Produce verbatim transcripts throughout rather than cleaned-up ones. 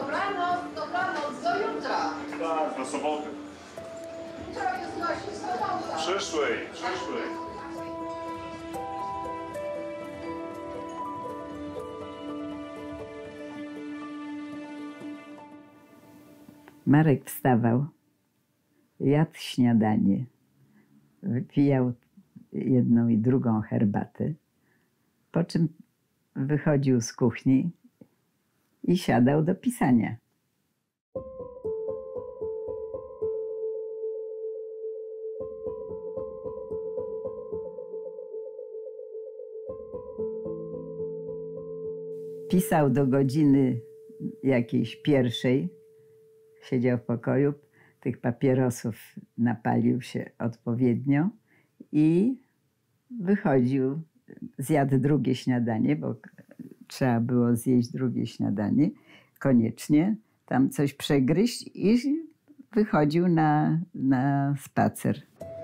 Dobranoc, dobranoc, do jutra. Tak, na sobotę. Jutro jest właśnie sobota. Przyszłej, przyszłej. Marek wstawał, jadł śniadanie, wypijał jedną i drugą herbatę, po czym wychodził z kuchni i siadał do pisania. Pisał do godziny jakiejś pierwszej, siedział w pokoju, tych papierosów napalił się odpowiednio i wychodził, zjadł drugie śniadanie, bo trzeba było zjeść drugie śniadanie, koniecznie, tam coś przegryźć i wychodził na, na spacer.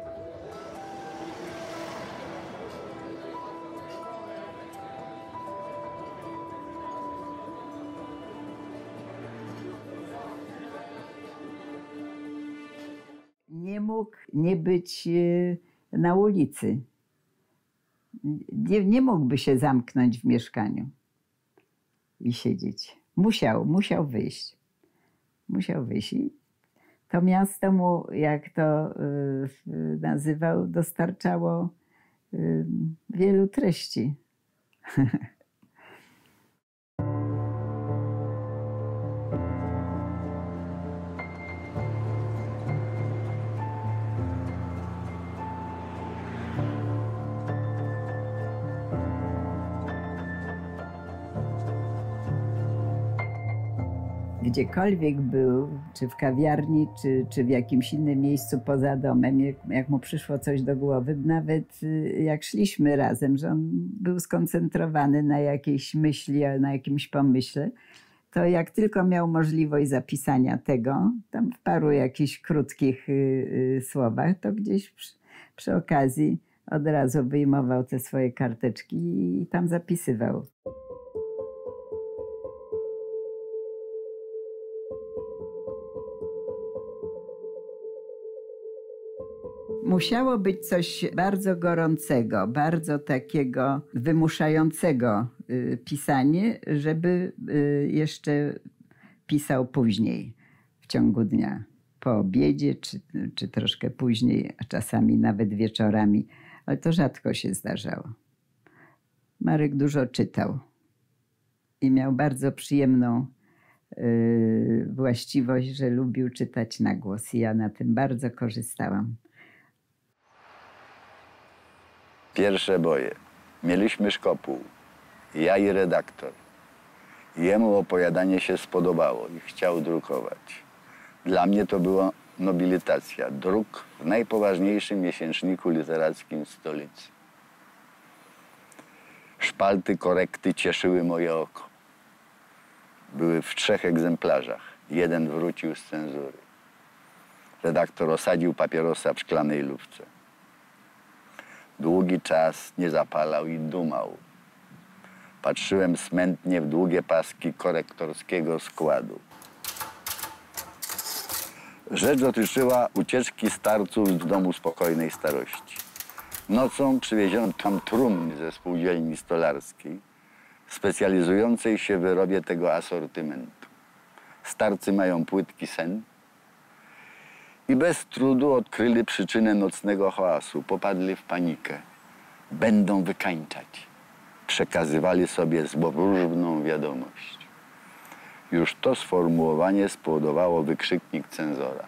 Nie mógł nie być na ulicy. Nie, nie mógłby się zamknąć w mieszkaniu i siedzieć. Musiał, musiał wyjść. Musiał wyjść. I to miasto mu, jak to y, nazywał, dostarczało y, wielu treści. Gdziekolwiek był, czy w kawiarni, czy, czy w jakimś innym miejscu poza domem, jak, jak mu przyszło coś do głowy, nawet jak szliśmy razem, że on był skoncentrowany na jakiejś myśli, na jakimś pomyśle, to jak tylko miał możliwość zapisania tego, tam w paru jakichś krótkich y, y, słowach, to gdzieś przy, przy okazji od razu wyjmował te swoje karteczki i tam zapisywał. Musiało być coś bardzo gorącego, bardzo takiego wymuszającego y, pisanie, żeby y, jeszcze pisał później w ciągu dnia. Po obiedzie, czy, czy troszkę później, a czasami nawet wieczorami. Ale to rzadko się zdarzało. Marek dużo czytał i miał bardzo przyjemną y, właściwość, że lubił czytać na głos i ja na tym bardzo korzystałam. Pierwsze boje. Mieliśmy szkopuł, ja i redaktor. Jemu opowiadanie się spodobało i chciał drukować. Dla mnie to była nobilitacja, druk w najpoważniejszym miesięczniku literackim w stolicy. Szpalty, korekty cieszyły moje oko. Były w trzech egzemplarzach. Jeden wrócił z cenzury. Redaktor osadził papierosa w szklanej lufce. Długi czas nie zapalał i dumał. Patrzyłem smętnie w długie paski korektorskiego składu. Rzecz dotyczyła ucieczki starców z domu spokojnej starości. Nocą przywieziono tam trumny ze spółdzielni stolarskiej, specjalizującej się w wyrobie tego asortymentu. Starcy mają płytki sen i bez trudu odkryli przyczynę nocnego hałasu. Popadli w panikę. Będą wykańczać. Przekazywali sobie złowróżną wiadomość. Już to sformułowanie spowodowało wykrzyknik cenzora.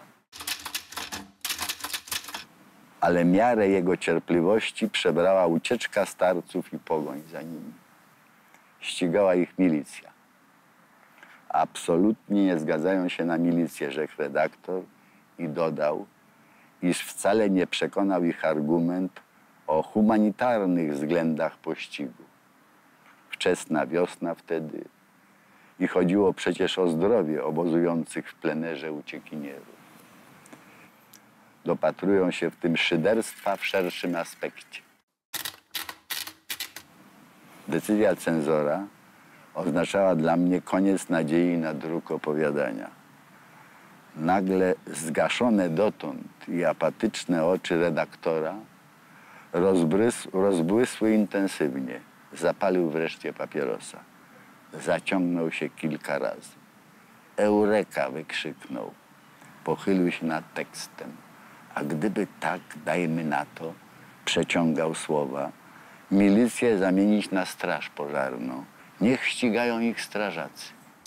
Ale miarę jego cierpliwości przebrała ucieczka starców i pogoń za nimi. Ścigała ich milicja. Absolutnie nie zgadzają się na milicję, rzekł redaktor i dodał, iż wcale nie przekonał ich argument o humanitarnych względach pościgu. Wczesna wiosna wtedy i chodziło przecież o zdrowie obozujących w plenerze uciekinierów. Dopatrują się w tym szyderstwa w szerszym aspekcie. Decyzja cenzora oznaczała dla mnie koniec nadziei na druk opowiadania. Nagle zgaszone dotąd i apatyczne oczy redaktora rozbrys- rozbłysły intensywnie. Zapalił wreszcie papierosa. Zaciągnął się kilka razy. Eureka! Wykrzyknął. Pochylił się nad tekstem. A gdyby tak, dajmy na to, przeciągał słowa, milicję zamienić na straż pożarną. Niech ścigają ich strażacy.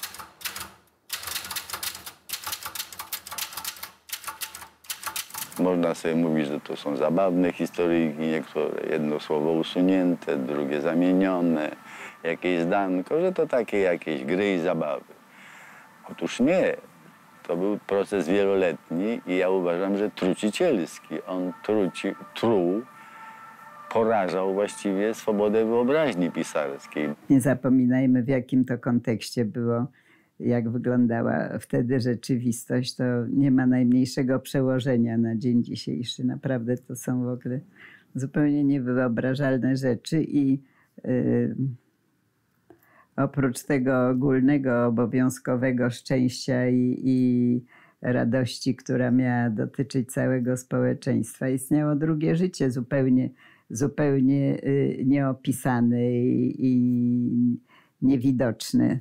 Można sobie mówić, że to są zabawne historyjki, niektóre jedno słowo usunięte, drugie zamienione, jakieś zdanko, że to takie jakieś gry i zabawy. Otóż nie. To był proces wieloletni i ja uważam, że trucicielski. On truci, truł, porażał właściwie swobodę wyobraźni pisarskiej. Nie zapominajmy, w jakim to kontekście było, jak wyglądała wtedy rzeczywistość. To nie ma najmniejszego przełożenia na dzień dzisiejszy. Naprawdę to są w ogóle zupełnie niewyobrażalne rzeczy i yy, oprócz tego ogólnego, obowiązkowego szczęścia i, i radości, która miała dotyczyć całego społeczeństwa, istniało drugie życie zupełnie, zupełnie yy, nieopisane i, i niewidoczne.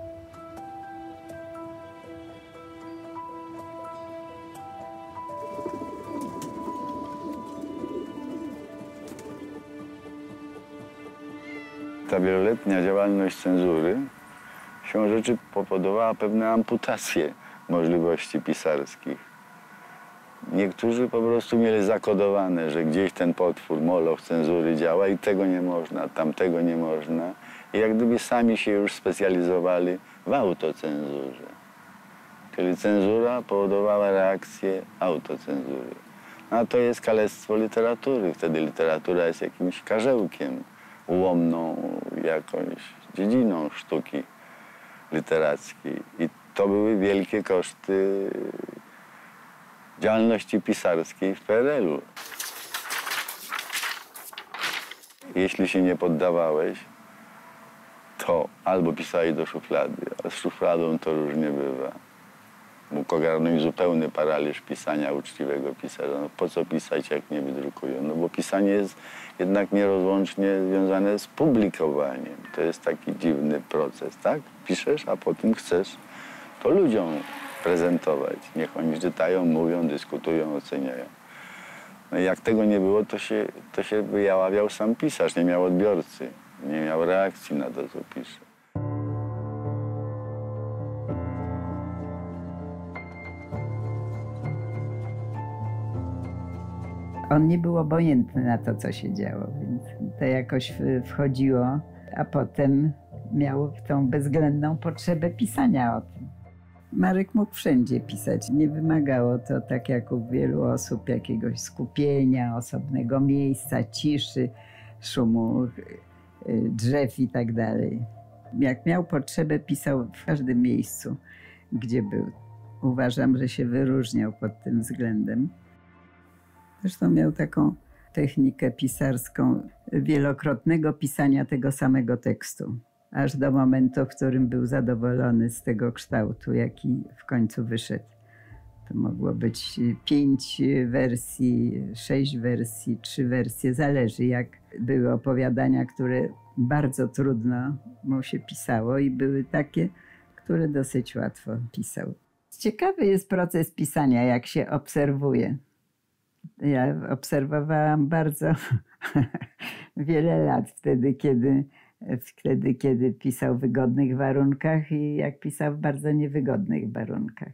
Ta wieloletnia działalność cenzury siłą rzeczy powodowała pewne amputacje możliwości pisarskich. Niektórzy po prostu mieli zakodowane, że gdzieś ten potwór, moloch cenzury działa i tego nie można, tamtego nie można. I jak gdyby sami się już specjalizowali w autocenzurze. Czyli cenzura powodowała reakcję autocenzury. A to jest kalectwo literatury. Wtedy literatura jest jakimś karzełkiem, ułomną jakąś dziedziną sztuki literackiej. I to były wielkie koszty działalności pisarskiej w P R L u. Jeśli się nie poddawałeś, to albo pisałeś do szuflady, a z szufladą to różnie bywa. Mógł ogarnąć zupełny paraliż pisania uczciwego pisarza. No po co pisać, jak nie wydrukują? No bo pisanie jest jednak nierozłącznie związane z publikowaniem. To jest taki dziwny proces, tak? Piszesz, a potem chcesz to ludziom prezentować. Niech oni czytają, mówią, dyskutują, oceniają. No i jak tego nie było, to się, to się wyjaławiał sam pisarz. Nie miał odbiorcy, nie miał reakcji na to, co pisze. On nie był obojętny na to, co się działo, więc to jakoś wchodziło, a potem miał tą bezwzględną potrzebę pisania o tym. Marek mógł wszędzie pisać. Nie wymagało to, tak jak u wielu osób, jakiegoś skupienia, osobnego miejsca, ciszy, szumu drzew i tak dalej. Jak miał potrzebę, pisał w każdym miejscu, gdzie był. Uważam, że się wyróżniał pod tym względem. Zresztą miał taką technikę pisarską wielokrotnego pisania tego samego tekstu, aż do momentu, w którym był zadowolony z tego kształtu, jaki w końcu wyszedł. To mogło być pięć wersji, sześć wersji, trzy wersje, zależy jak były opowiadania, które bardzo trudno mu się pisało i były takie, które dosyć łatwo pisał. Ciekawy jest proces pisania, jak się obserwuje. Ja obserwowałam bardzo wiele lat wtedy kiedy, wtedy, kiedy pisał w wygodnych warunkach i jak pisał w bardzo niewygodnych warunkach.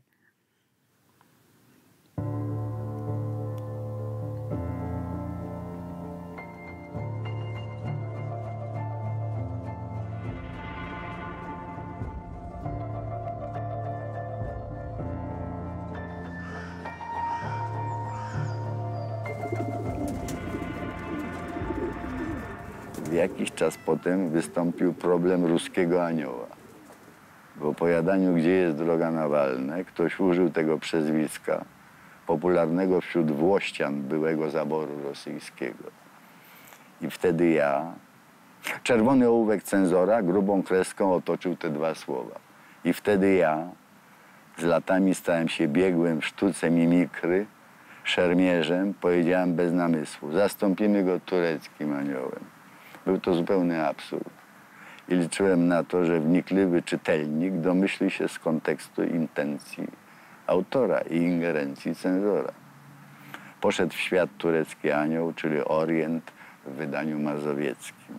Jakiś czas potem wystąpił problem ruskiego anioła. W opowiadaniu Gdzie jest droga na Walne ktoś użył tego przezwiska, popularnego wśród Włościan byłego zaboru rosyjskiego. I wtedy ja Czerwony ołówek cenzora grubą kreską otoczył te dwa słowa. I wtedy ja z latami stałem się biegłym w sztuce mimikry, szermierzem, powiedziałem bez namysłu. Zastąpimy go tureckim aniołem. Był to zupełny absurd. I liczyłem na to, że wnikliwy czytelnik domyśli się z kontekstu intencji autora i ingerencji cenzora. Poszedł w świat turecki anioł, czyli Orient w wydaniu mazowieckim.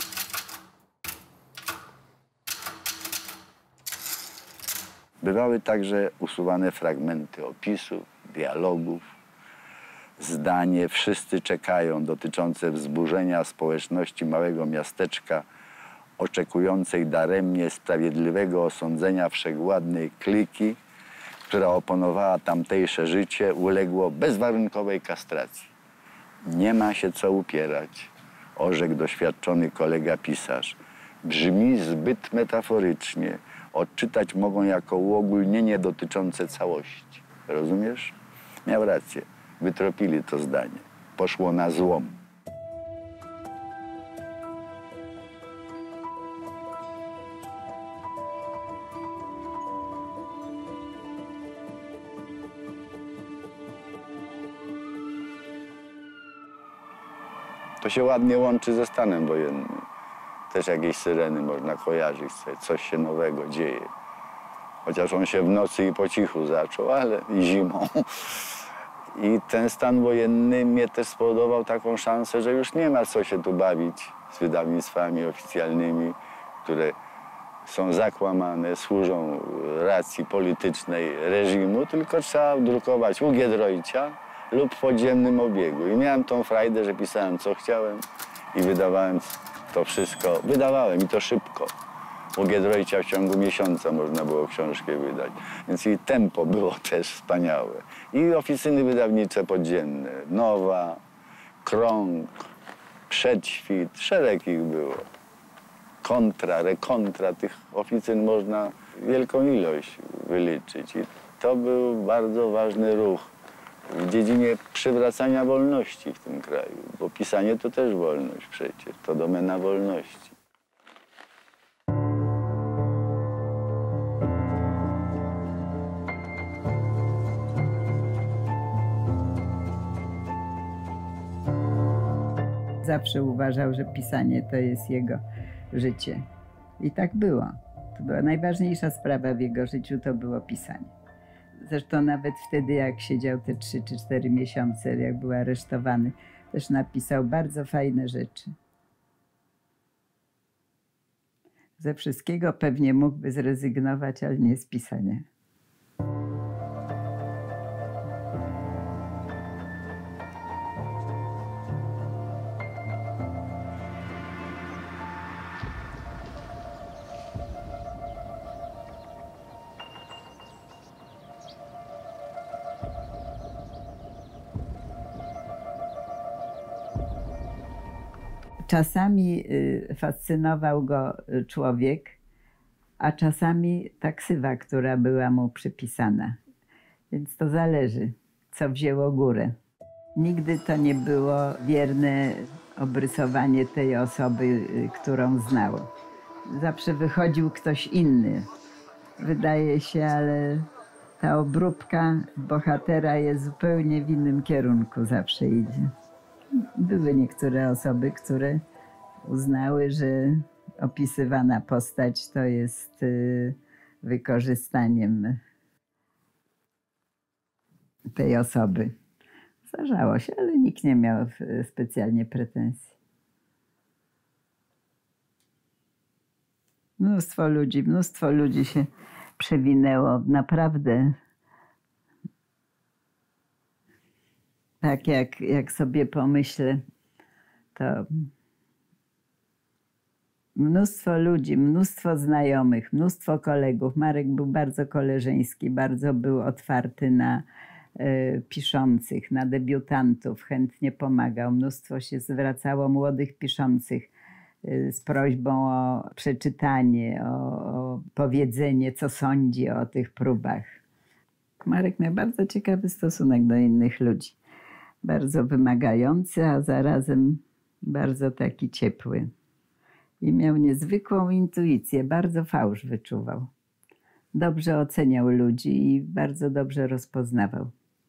Bywały także usuwane fragmenty opisów, dialogów, zdanie "wszyscy czekają" dotyczące wzburzenia społeczności małego miasteczka oczekującej daremnie sprawiedliwego osądzenia wszechwładnej kliki, która oponowała tamtejsze życie, uległo bezwarunkowej kastracji. Nie ma się co upierać, orzekł doświadczony kolega pisarz. Brzmi zbyt metaforycznie. Odczytać mogą jako uogólnienie dotyczące całości. Rozumiesz? Miał rację. Wytropili to zdanie. Poszło na złom. To się ładnie łączy ze stanem wojennym. Też jakieś syreny można kojarzyć sobie, coś się nowego dzieje. Chociaż on się w nocy i po cichu zaczął, ale i zimą. I ten stan wojenny mnie też spowodował taką szansę, że już nie ma co się tu bawić z wydawnictwami oficjalnymi, które są zakłamane, służą racji politycznej reżimu, tylko trzeba drukować u Giedroycia lub w podziemnym obiegu. I miałem tą frajdę, że pisałem co chciałem i wydawałem to wszystko. Wydawałem i to szybko. U Giedroycia w ciągu miesiąca można było książkę wydać. Więc i tempo było też wspaniałe. I oficyny wydawnicze podziemne. Nowa, Krąg, Przedświt, szereg ich było. Kontra, rekontra, tych oficyn można wielką ilość wyliczyć. I to był bardzo ważny ruch w dziedzinie przywracania wolności w tym kraju. Bo pisanie to też wolność przecież, to domena wolności. Zawsze uważał, że pisanie to jest jego życie. I tak było. To była najważniejsza sprawa w jego życiu, to było pisanie. Zresztą nawet wtedy, jak siedział te trzy czy cztery miesiące, jak był aresztowany, też napisał bardzo fajne rzeczy. Ze wszystkiego pewnie mógłby zrezygnować, ale nie z pisania. Czasami fascynował go człowiek, a czasami ta ksywa, która była mu przypisana. Więc to zależy, co wzięło górę. Nigdy to nie było wierne obrysowanie tej osoby, którą znał. Zawsze wychodził ktoś inny. Wydaje się, ale ta obróbka bohatera jest zupełnie w innym kierunku, zawsze idzie. Były niektóre osoby, które uznały, że opisywana postać to jest wykorzystaniem tej osoby. Zdarzało się, ale nikt nie miał specjalnie pretensji. Mnóstwo ludzi, mnóstwo ludzi się przewinęło. Naprawdę. Tak jak, jak sobie pomyślę, to mnóstwo ludzi, mnóstwo znajomych, mnóstwo kolegów. Marek był bardzo koleżeński, bardzo był otwarty na y, piszących, na debiutantów, chętnie pomagał. Mnóstwo się zwracało młodych piszących y, z prośbą o przeczytanie, o, o powiedzenie, co sądzi o tych próbach. Marek miał bardzo ciekawy stosunek do innych ludzi. Bardzo wymagający, a zarazem bardzo taki ciepły. I miał niezwykłą intuicję, bardzo fałsz wyczuwał. Dobrze oceniał ludzi i bardzo dobrze rozpoznawał.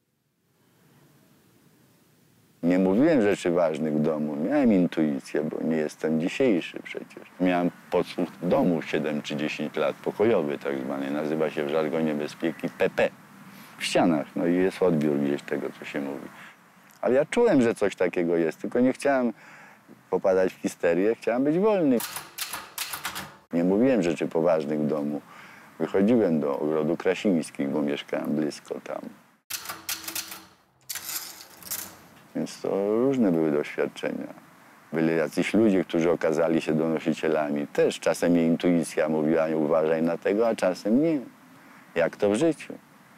Nie mówiłem rzeczy ważnych w domu, miałem intuicję, bo nie jestem dzisiejszy przecież. Miałem podsłuch w domu siedem czy dziesięć lat, pokojowy tak zwany, nazywa się w żargonie bezpieki P P. W ścianach, no i jest odbiór gdzieś tego, co się mówi. Ale ja czułem, że coś takiego jest, tylko nie chciałem popadać w histerię, chciałem być wolny. Nie mówiłem rzeczy poważnych w domu. Wychodziłem do ogrodu Krasińskich, bo mieszkałem blisko tam. Więc to różne były doświadczenia. Byli jacyś ludzie, którzy okazali się donosicielami. Też czasem mnie intuicja mówiła, nie uważaj na tego, a czasem nie. Jak to w życiu.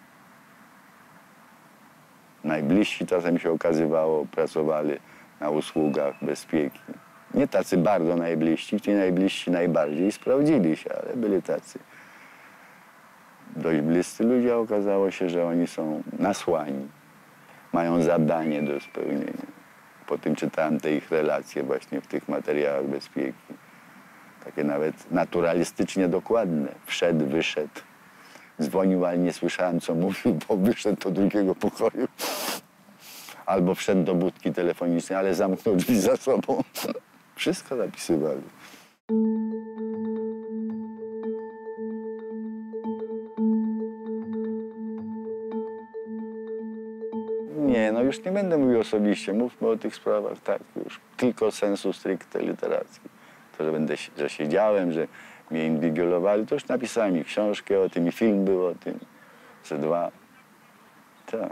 Najbliżsi czasem się okazywało, pracowali na usługach bezpieki. Nie tacy bardzo najbliżsi, ci najbliżsi najbardziej sprawdzili się, ale byli tacy dość bliscy ludzie, a okazało się, że oni są nasłani. Mają zadanie do spełnienia. Po tym czytałem te ich relacje właśnie w tych materiałach bezpieki. Takie nawet naturalistycznie dokładne. Wszedł, wyszedł. Dzwonił, ale nie słyszałem, co mówił, bo wyszedł do drugiego pokoju. Albo wszedł do budki telefonicznej, ale zamknął drzwi za sobą. Wszystko zapisywali. Nie, no już nie będę mówił osobiście, mówmy o tych sprawach, tak, już tylko sensu stricte literackim. To, że, będę, że siedziałem, że mnie inwigilowali, to już napisałem i książkę o tym, i film był o tym, ze dwa. Tak.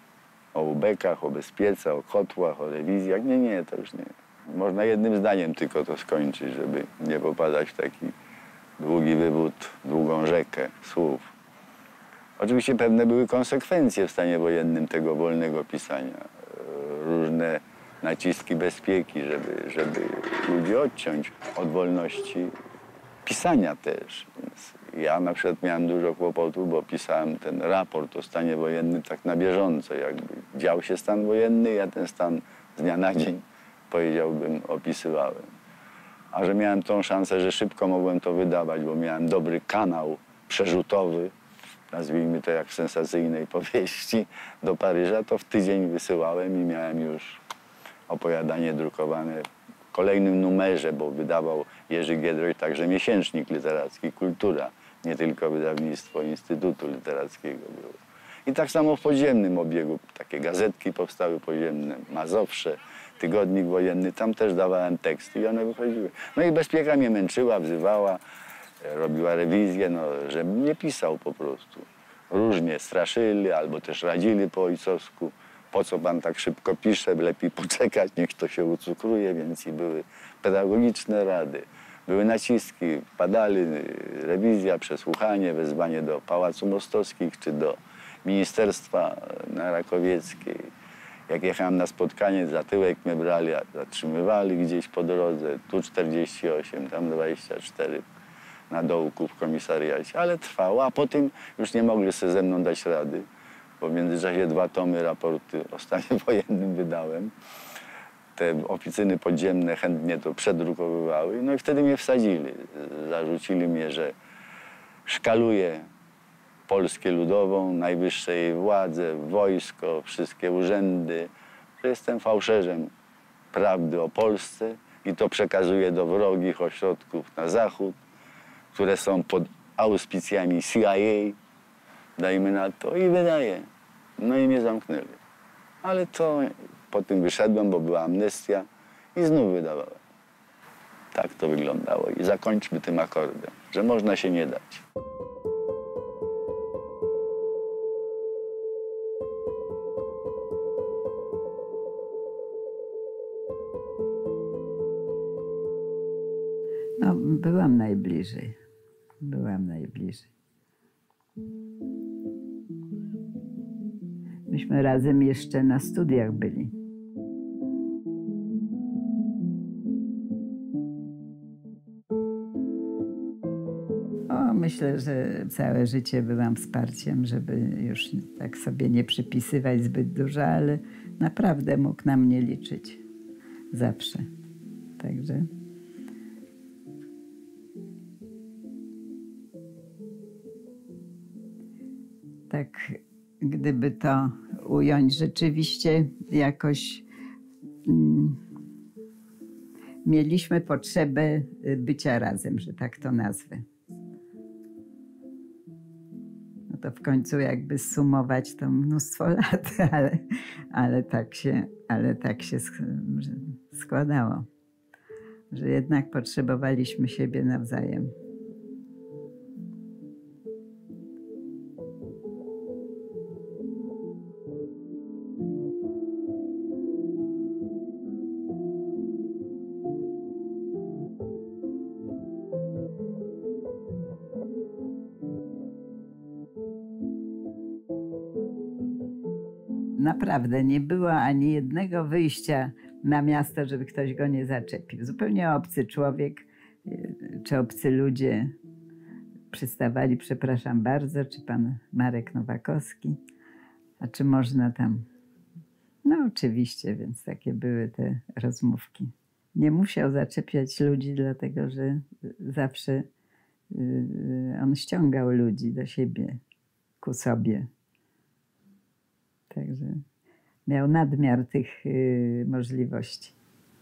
O ubekach, o bezpiece, o kotłach, o rewizjach. Nie, nie, to już nie. Można jednym zdaniem tylko to skończyć, żeby nie popadać w taki długi wywód, długą rzekę słów. Oczywiście pewne były konsekwencje w stanie wojennym tego wolnego pisania. Różne naciski bezpieki, żeby, żeby ludzi odciąć od wolności pisania też. Więc ja na przykład miałem dużo kłopotów, bo pisałem ten raport o stanie wojennym tak na bieżąco. Jakby dział się stan wojenny, ja ten stan z dnia na dzień, powiedziałbym, opisywałem. A że miałem tą szansę, że szybko mogłem to wydawać, bo miałem dobry kanał przerzutowy, nazwijmy to jak w sensacyjnej powieści, do Paryża, to w tydzień wysyłałem i miałem już opowiadanie drukowane w kolejnym numerze, bo wydawał Jerzy Giedroyć także miesięcznik literacki Kultura, nie tylko wydawnictwo Instytutu Literackiego było. I tak samo w podziemnym obiegu, takie gazetki powstały podziemne, Mazowsze, Tygodnik Wojenny, tam też dawałem teksty i one wychodziły. No i bezpieka mnie męczyła, wzywała, robiła rewizję, no, żebym nie pisał po prostu. Różnie straszyli albo też radzili po ojcowsku. Po co pan tak szybko pisze, lepiej poczekać, niech to się ucukruje, więc i były pedagogiczne rady. Były naciski, padali, rewizja, przesłuchanie, wezwanie do Pałacu Mostowskich czy do Ministerstwa na Rakowieckiej. Jak jechałem na spotkanie, za tyłek mnie brali, zatrzymywali gdzieś po drodze, tu czterdzieści osiem, tam dwadzieścia cztery. Na dołku w komisariacie, ale trwało, a potem już nie mogli sobie ze mną dać rady, bo w międzyczasie dwa tomy raporty o stanie wojennym wydałem. Te oficyny podziemne chętnie to przedrukowywały, no i wtedy mnie wsadzili. Zarzucili mnie, że szkaluję Polskę Ludową, najwyższe jej władze, wojsko, wszystkie urzędy, że jestem fałszerzem prawdy o Polsce i to przekazuję do wrogich ośrodków na zachód, które są pod auspicjami C I A, dajmy na to, i wydaje. No i mnie zamknęli. Ale to po tym wyszedłem, bo była amnestia i znów wydawałem. Tak to wyglądało. I zakończmy tym akordem, że można się nie dać. No, byłam najbliżej. Byłam najbliżej. Myśmy razem jeszcze na studiach byli. O, myślę, że całe życie byłam wsparciem, żeby już tak sobie nie przypisywać zbyt dużo, ale naprawdę mógł na mnie liczyć. Zawsze. Także Tak, gdyby to ująć, rzeczywiście jakoś mm, mieliśmy potrzebę bycia razem, że tak to nazwę. No to w końcu jakby sumować to mnóstwo lat, ale, ale, tak, się, ale tak się składało, że jednak potrzebowaliśmy siebie nawzajem. Naprawdę nie było ani jednego wyjścia na miasto, żeby ktoś go nie zaczepił. Zupełnie obcy człowiek czy obcy ludzie przystawali, przepraszam bardzo, czy pan Marek Nowakowski, a czy można tam. No oczywiście, więc takie były te rozmówki. Nie musiał zaczepiać ludzi, dlatego że zawsze on ściągał ludzi do siebie, ku sobie. Także miał nadmiar tych y, możliwości.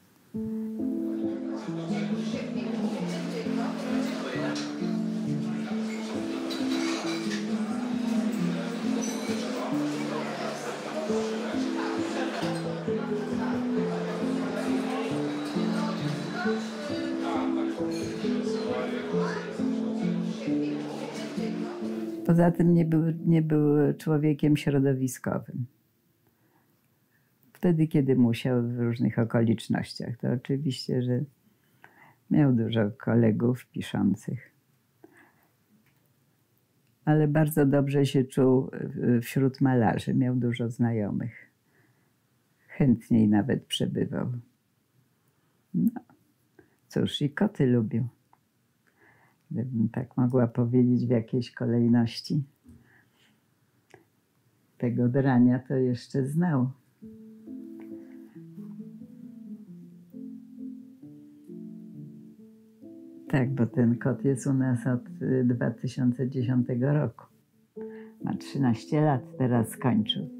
Poza tym nie był, nie był człowiekiem środowiskowym. Wtedy, kiedy musiał, w różnych okolicznościach. To oczywiście, że miał dużo kolegów piszących. Ale bardzo dobrze się czuł wśród malarzy. Miał dużo znajomych. Chętniej nawet przebywał. No, cóż, i koty lubił. Gdybym tak mogła powiedzieć w jakiejś kolejności. Tego drania to jeszcze znał. Tak, bo ten kot jest u nas od dwa tysiące dziesiątego roku. Ma trzynaście lat, teraz skończył.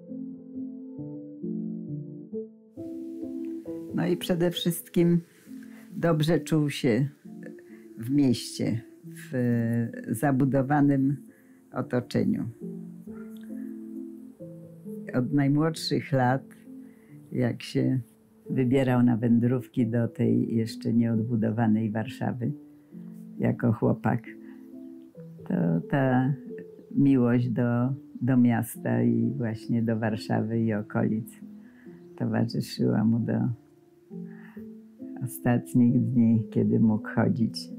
No i przede wszystkim dobrze czuł się w mieście, w zabudowanym otoczeniu. Od najmłodszych lat, jak się wybierał na wędrówki do tej jeszcze nieodbudowanej Warszawy jako chłopak, to ta miłość do, do miasta i właśnie do Warszawy i okolic towarzyszyła mu do ostatnich dni, kiedy mógł chodzić.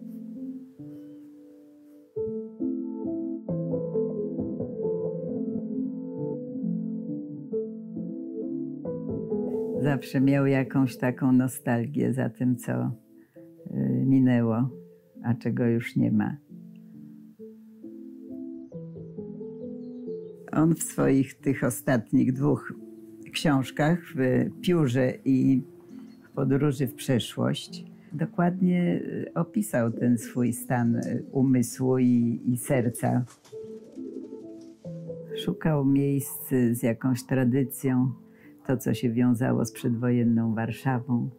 Zawsze miał jakąś taką nostalgię za tym, co minęło, a czego już nie ma. On w swoich tych ostatnich dwóch książkach, w Piórze i w Podróży w przeszłość, dokładnie opisał ten swój stan umysłu i, i serca. Szukał miejsc z jakąś tradycją, to, co się wiązało z przedwojenną Warszawą.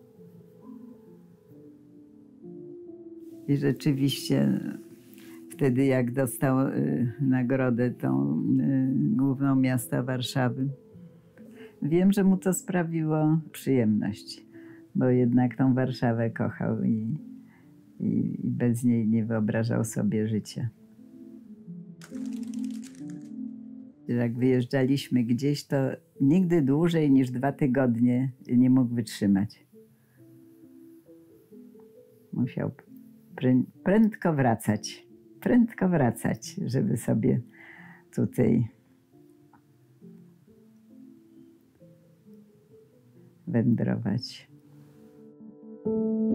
I rzeczywiście wtedy, jak dostał y, nagrodę tą y, główną miasta Warszawy, wiem, że mu to sprawiło przyjemność, bo jednak tą Warszawę kochał i, i, i bez niej nie wyobrażał sobie życia. Jak wyjeżdżaliśmy gdzieś, to nigdy dłużej niż dwa tygodnie nie mógł wytrzymać. Musiał prę- prędko wracać, prędko wracać, żeby sobie tutaj wędrować.